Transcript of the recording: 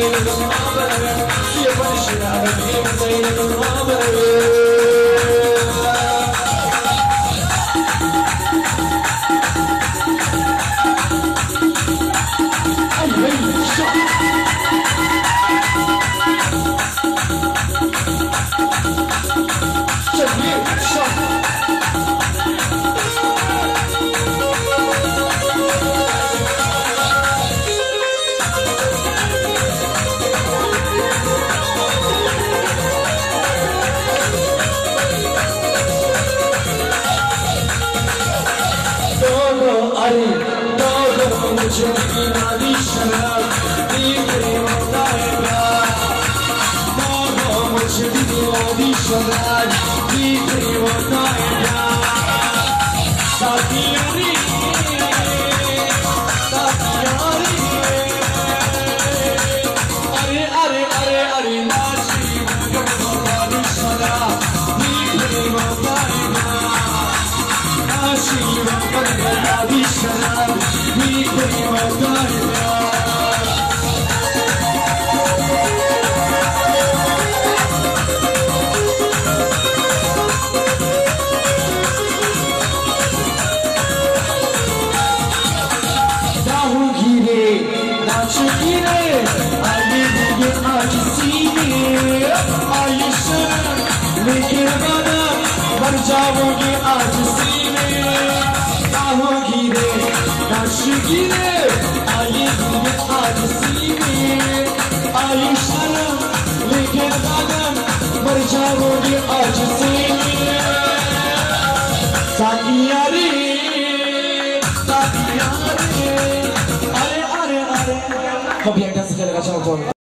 जाओगी आज सीने चाहोगी रे नाशगी रे आएगी आज सीने आयुष लेके कदम मर जाओगी आज सीने साकिया रे अरे अरे अरे कभी एक डांस करेगा चलो